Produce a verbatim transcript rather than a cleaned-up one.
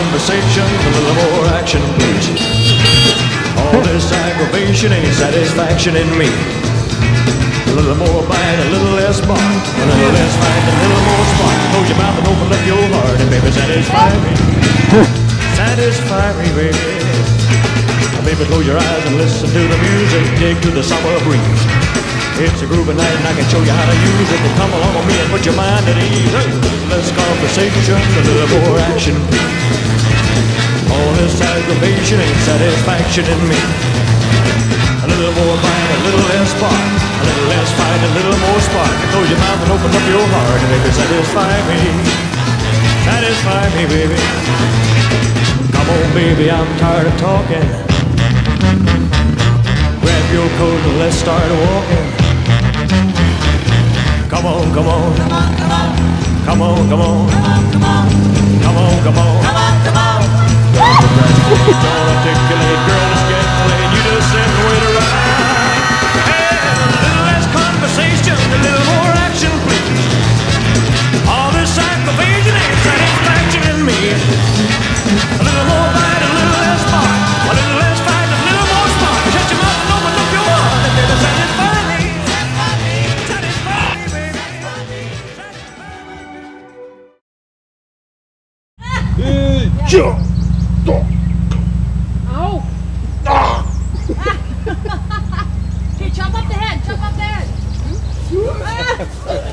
conversation, a little more action, please. All this aggravation ain't satisfaction in me. A little more bite, a little less bark, a little less fight, a little more spark. Close your mouth and open up your heart, and baby, satisfy me. Satisfy me, baby. Baby, close your eyes and listen to the music, dig to the summer breeze. It's a groovy night and I can show you how to use it. Come along with me and put your mind at ease. A little less conversation, a little more action, please. All this aggravation ain't satisfaction in me. A little more bite, a little less spark, a little less fight, a little more spark. Close your mouth and open up your heart, and baby, satisfy me. Satisfy me, baby. Come on, baby, I'm tired of talking. Grab your coat and let's start walking. Come on, come on, come on, come on, come on, come on, come on, come on, come on, come on, come on. Don't articulate, girl, it's getting late. You just sit and wait around. Hey, a little less conversation, a little more action, please. All this aggravation ain't satisfaction in me. A little more bite, a little less spark, a little less fight, a little more spark. Shut your mouth and open up your heart, and baby, satisfy me. Satisfy me, baby. Jump! Ow! Okay, chop up the head, chop up the head.